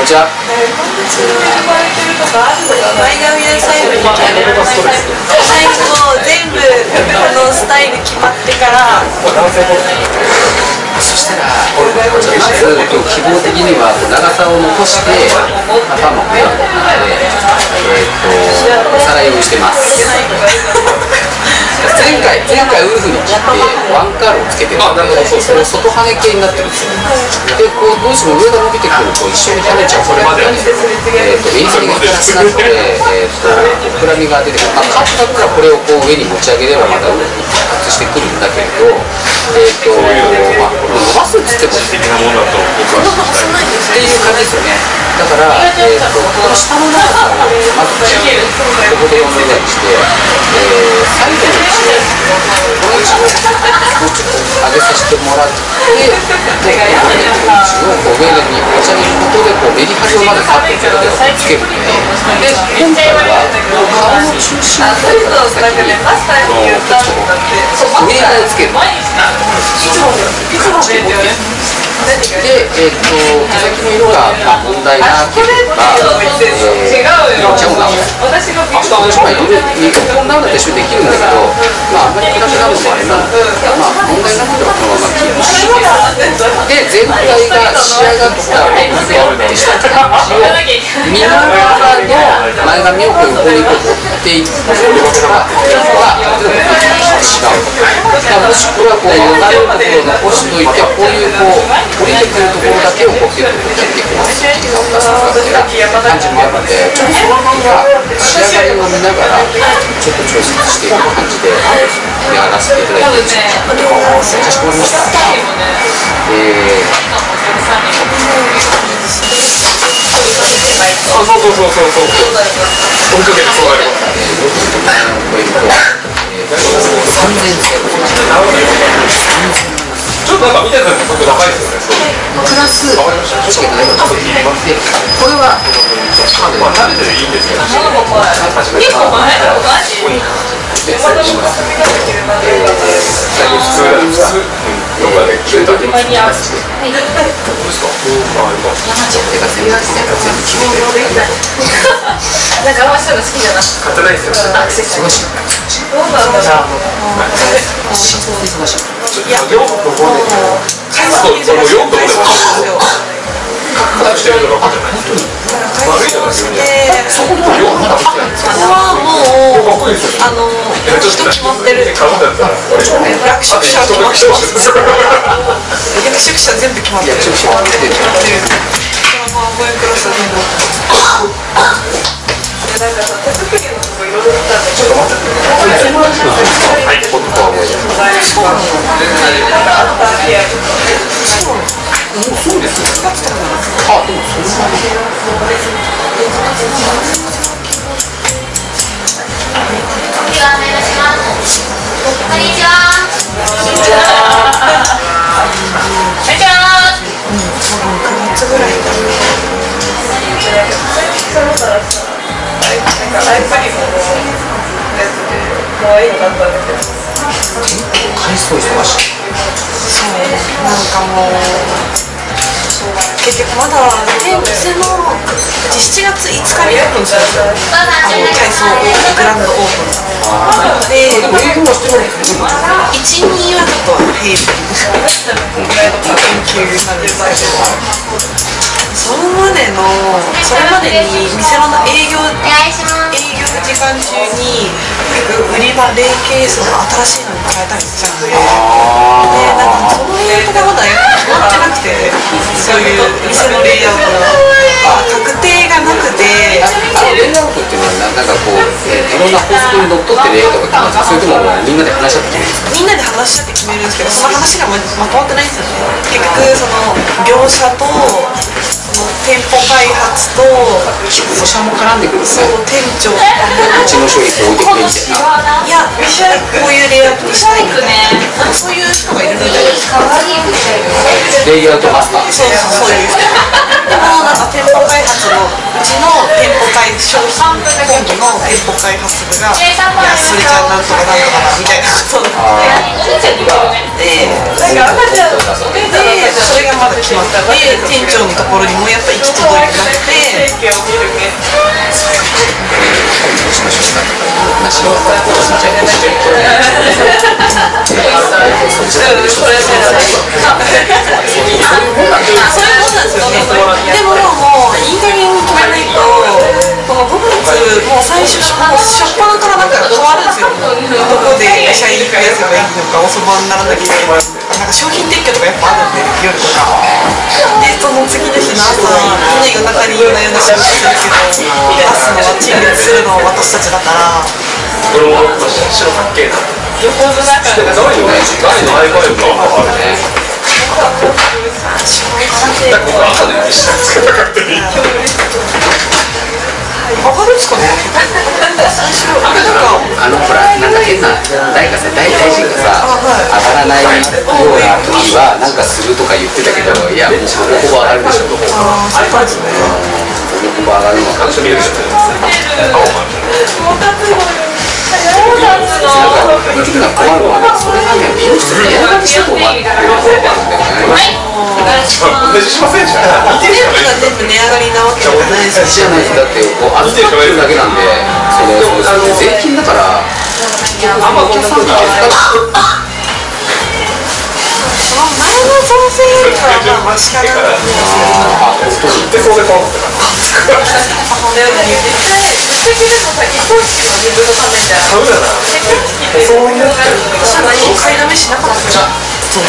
ちは。 前髪の最後に最後全部このスタイル決まってからそしたらまず希望的には長さを残して頭をねおさらいをしてます。前回ウルフに切ってワンカールをつけてるので、それを外跳ね系になってるんですよ。で、こうどうしても上が伸びてくると一緒に跳ねちゃう。これまではね、エリ反りがプラスなので、膨らみが出てくる。カットだったらこれをこう上に持ち上げればまたウルフに発達してくるんだけれど、これ伸ばすっつってもっていう感じですよね。だから、この下の長さをまずここで4分台にして、最後の位置をこの位置をもうちょっと上げさせてもらって、で、この位置をこう上に持ち上げることでこうメリハリをまでカットするでつけるので、今回は顔の中心の方から先に上側をつける。で、毛先の色が問題なければ、じゃもなお日本ならでしょできるんだけど、あんまり暗くなるのもあれなので、問題なければこのままキープして、で、全体が仕上がったものでした感じを見ながらの前髪を横に持っていくことが、違う。もしくはこうよだれるところを残しといて、こういう降りてくるところだけをこうギュッと切っていきますっていうのを出すみたいな感じもあるので、ちょっとその辺は仕上がりを見ながらちょっと調節していく感じでやらせていただいてかしこまりました。 ちょっとなんか見てたら僕長いですよね。 プラス、これは慣れていいんですよ。 なんかあんまそういうの好きじゃなくて。 買ってないですよ。いや、4度もしてるのか分かんない。悪いじゃないですか。そこはもう人決まってる。役職者決まってます。役職者全部決まってる。ドラマ覚えクラスでなんかさ、手作りのとこいろいろ見たんだけど、はい、僕は覚えてる。そうなの？ そうですね。あ、でもそんなに。 こんにちは。こんにちは。こんにちは。 9月ぐらいかな。なんかアイパリのやつで可愛いのだったんだけど。 回数忙しい。 そう、なんかもう結局まだ店の7月5日にオープンするんですよ。体操グランドオープンで、1、2はちょっと平均研究なんですけど、それまでに店の営業時間中に売り場連携するの新しいのに変えたりしちゃうんで、なんかその辺とかまだ決まってなくて、そういう店のレイアウトが確定がなくて、 レイアウトっていうのはなんかこういろんな法則にのっとってレイアウトが決まるんですか、それともみんなで話し合って決めるんですか？ みんなで話し合って決めるんですけど、その話がまとまってないんですよね。結局その業者と店舗開発と業者も絡んでくるんですね。 そう店長うちの商品置いてくれみたいな。 いや、こういうレイアウトにしたいとかそういう人がいるみたいです。 レイアウトマスター。 そういう人。でもなんか店舗開発のうちの店舗開商品コ本部の店舗開発部が「いやそれじゃなんとかなんとかだ」みたいなことになってでそれがまだ決まって店長のところにもやっぱ行き届いてなくて。でももういい加減決めないとこの5月もう最初初っ端からなんか変わるんですよ。どこで社員増やせばいいのかおそばにならなきゃいけないなんか商品撤去とかやっぱあるんで夜とかでその次の日の朝みんな夜中に夜な夜な仕事するけど出すのは陳列するのは私たちだからこれも白かっけえな。 横綱感がすごいよね。 誰の iPhone かあるね。だから赤で見せたんですか勝手に。 わかるんですかね。 ほらなんか変な誰かさ大臣がさ上がらないような時はなんかするとか言ってたけどいやもうほぼほぼ上がるでしょ。 ああそうなんですね。 ほぼほぼ上がるのは。なんか的には困るのはねそれがね美容室で値上がりしたと思ってるところがあるんだよね。 同じしませんじゃん。 全部が全部値上がりなわけじゃないですじゃないだってこう預かってるだけなんで税金だからあんまお客さんにその前の造成よりかはまあ仕方ないんですけどでそうでこうってでもさ、移行期の自分のためじゃそうだな。 そういう社内に買いだめしなかったじゃん。そう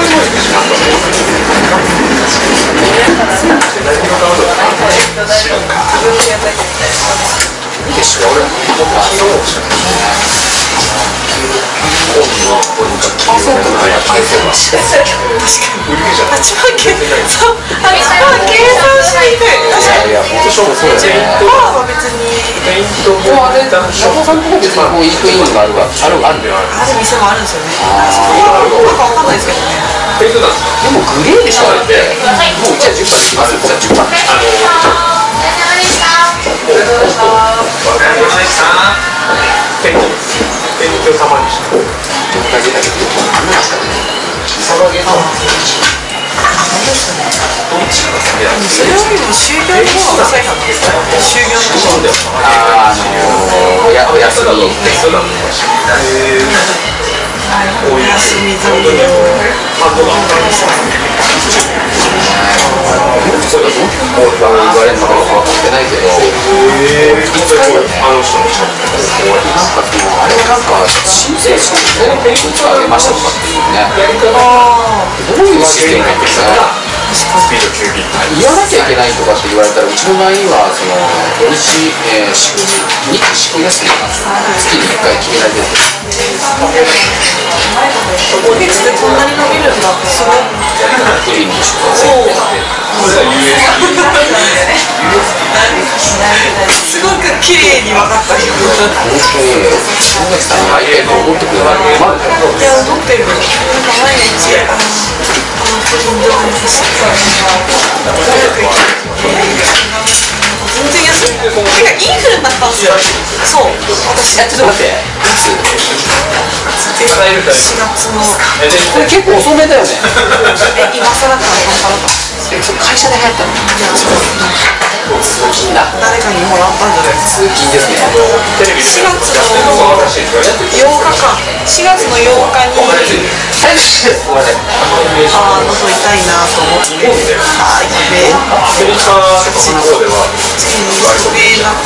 あれ、中尾さんのとこ別にこう行く意味があるわ。あるんだよ。 ある店もあるんですよね。なんかわかんないですけどね。 でもグレーでしょあれって。もううちは10番できますよ。じゃあ10番。 それよりも就業の方が浅いはずですよ。就業の方で。 お休み。 お休み残業。 そうだぞ。もう言われるのか分かってないけど。あれはなんか申請しないとうちはあげましたとかっていうね。どういうシステムなんですか。言わなきゃいけないとかって言われたらうちの場合にはその土日祝休みが月に1回決められてる。 5月でこんなに伸びるんだってすごい。 クリーニングしてください。 すごく綺麗に分かったよ。 本当に小崎さんに会いたいと思ってくれないと困るから。 いや思ってる。なんか毎日プリンどうにかして早く行って全然休み。なんかインフルになったんですよ。そう。私ちょっと待って。いつ 4月の。 これ結構遅めだよね。 今更から頑張ろうか。 会社で流行ったの。通勤だ。 誰かにもらったんじゃないですか。 通勤ですね。 4月の8日か。4月の8日に喉痛いなと思って、あーやべえ、になって、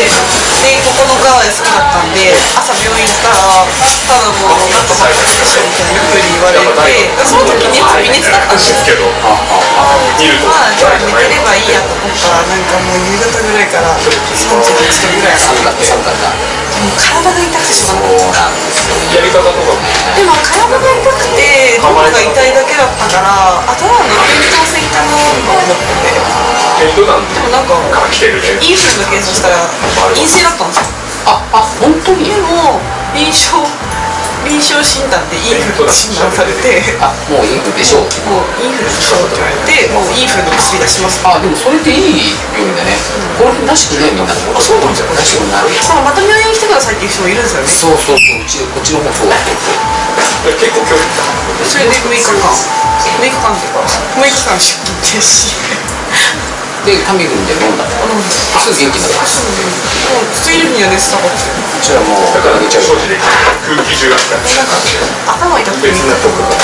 で9日は休みだったんで、朝病院行ったらただもうなんとかでしょみたいな風に言われて、その時微熱だったんですけど、まあじゃあ寝てればいいやと思ったらなんかもう夕方ぐらいから31度ぐらい上がって、もう体が痛くてしょうがなかった。 やり方とかでも体が痛くて喉が痛いだけだったからあとは扁桃腺かなと思ってて、でもなんかインフルの検査したら陰性だったんですよ。 本当に。 でも臨床臨床診断でインフル診断されて、 あ、もうインフルでしょう。 もうインフルでしょうって言われて、もうインフルの薬出します。 あ、でもそれっていい病院だね。これ出してくれみんな。あ、そうなんですよ。出してくれない。 また病院来てくださいっていう人もいるんですよね。 そうそうそう、こっちの方そうだ。 結構距離それで6日間で6日間出勤停止で、タミフルで飲んだ。すぐ元気になった。 もう水分には熱下がって、 こちらもうあげちゃう。 空気中だったら頭痛くて別なとこが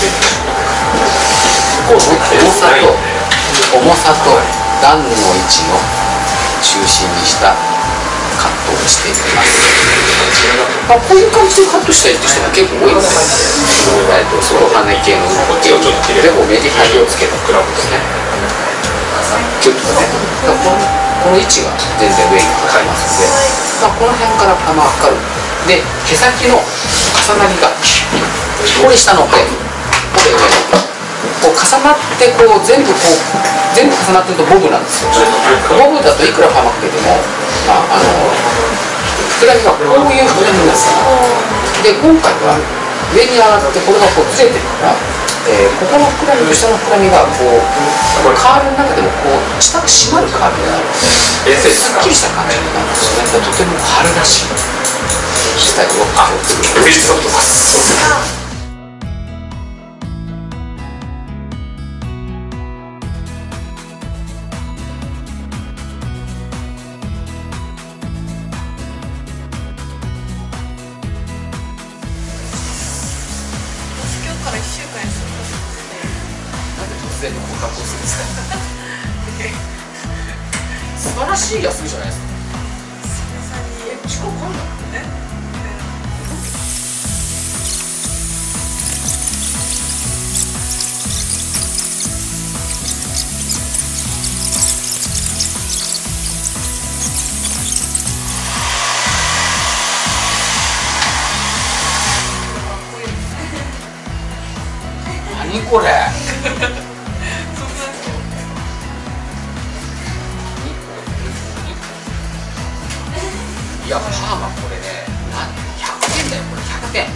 重さと段の位置の中心にしたカットをしていきます。まあ、こういう感じでカットしたいって人も結構多いんですね。外羽系のでもメリハリをつけたクラブですね。キュッとね、この位置が全然上にかかりますので、まあ、この辺から測る。で、毛先の重なりがこれ下の毛、これ上の毛、こう重なってこう全部重なってるとボブなんですよ。ボブだといくらパーマかけても、まあ、膨らみがこういう膨らみになるんです。で、今回は上に上がってこれがこうずれてるから、ここの膨らみと下の膨らみがこうカールの中でもこう下が締まるカールがすっきりした感じになるんですよね。とても春らしいスタイルを作る。 ページソフトです。 全部こう格好するんですか素晴らしい休みじゃないですか。近くあるんだもんね。何これいや、パーマこれね、100点だよ、これ100点。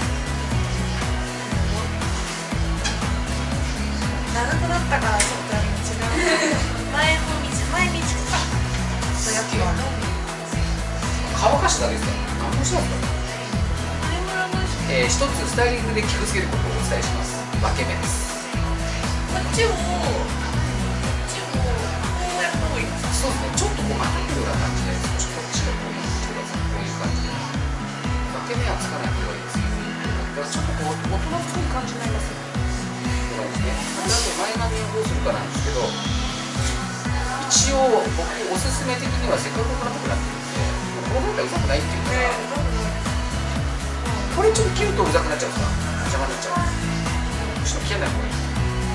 長くなったからちょっと違う。前短かったやつは乾かしただけですね。何もしないですか。一つスタイリングで気をつけることをお伝えします。分け目です。 こっちもこうやった方がいいですか。 そうですね、ちょっとこう曲がるような感じで少しこっちがこうこういう感じで分け目はつかない方がいいですけど、だからちょっとこう大人っぽい感じになりますよね。これですね。あと前髪をどうするかなんですけど、一応僕おすすめ的にはせっかく大人っぽくなってるんで、この方がうざくないっていうか、これちょっと切るとうざくなっちゃうんですか。邪魔になっちゃう。むしろ切らない方がいい。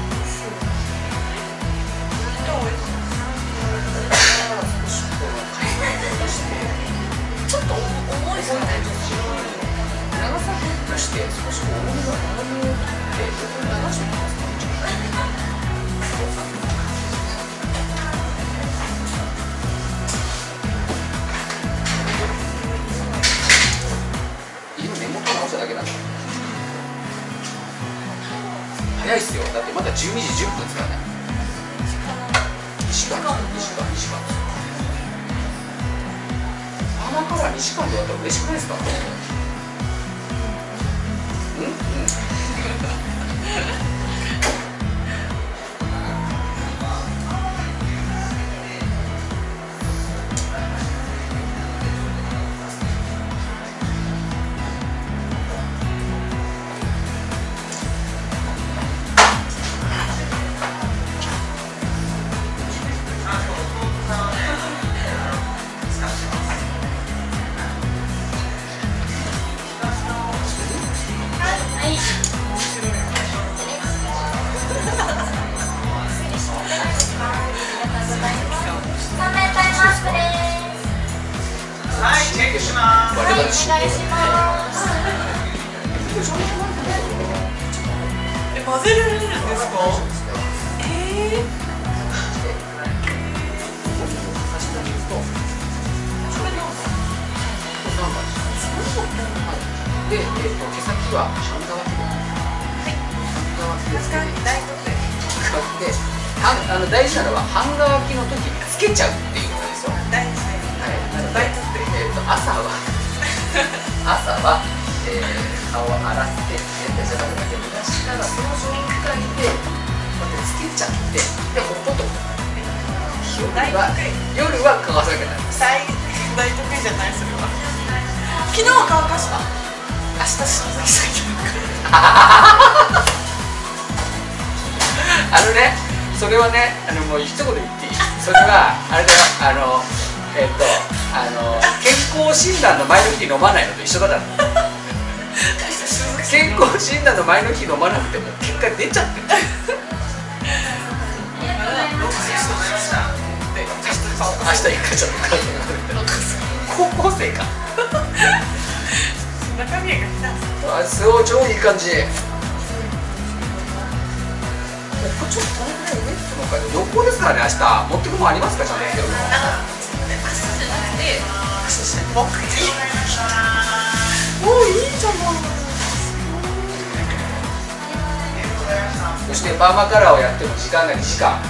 ちょっと重いですかね。 長さとして少し重みが重みを切って横に流していきますか。今根元直しただけなんだ。早いっすよ。だってまだ12時10分ですからね。2時間パーマカラー2時間で終わったら嬉しくないですか。 混ぜられるんですか。 で、毛先は半乾きで、大事なのは半乾きの時につけちゃうっていうことですよ。 大事です。 はい、なので、朝は、顔を洗って、デジャバルだけ出したら、その状態で、こうやってつけちゃって、で、ほっとく。夜は乾かさなきゃなります。 大得意じゃない、それは。昨日は乾かした。明日、鈴木さんじゃなくて。 それはね、もう一言言っていい。それは、あれだよ、健康診断の前の日飲まないのと一緒だから。健康診断の前の日飲まなくても結果出ちゃってる。明日一回ちょっと高校生か。 中身が来た。 すごい超いい感じ。これちょっとどのぐらい上ってのか旅行ですからね、明日持ってくもんありますか、ちゃんと。 おお、いいじゃない。 そしてパーマカラーをやっても時間が2時間。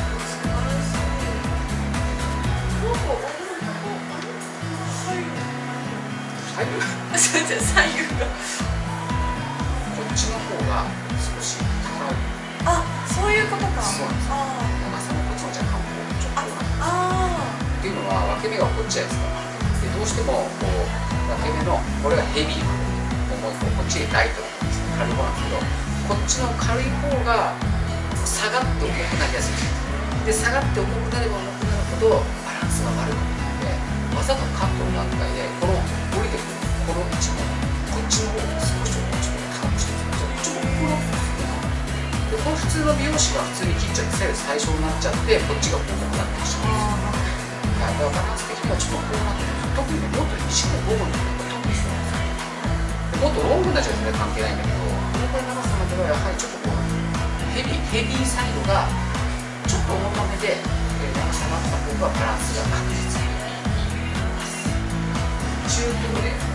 左右がこっちの方が少し高い。 あ、そういうことか。 そうなんですよ。長さもこっちの若干こうちょっとっていうのは分け目がこっちじゃないですか。でどうしてもこう分け目のこれがヘビーな方でこっちライトなんですね、軽い方なんですけど、こっちの軽い方が下がって重くなりやすいで、下がって重くなれば重くなるほどバランスが悪くなるので、わざとカットの段階でこの降りてくるこの位置もこっちの方を少し高くしてちょっとこので、この普通の美容師は普通に切っちゃって最初になっちゃってこっちが重くなってしまうんですよ。だからバランス的にはちょっとこうなってる。特にもっと短い部分の方が特にそうなんですよ。もっとロングになっちゃうと関係ないんだけど、このくらいの長さまではやはりちょっとこうヘビーサイドがちょっと重ためで、長さがあった方がバランスが確実にいい。中距離で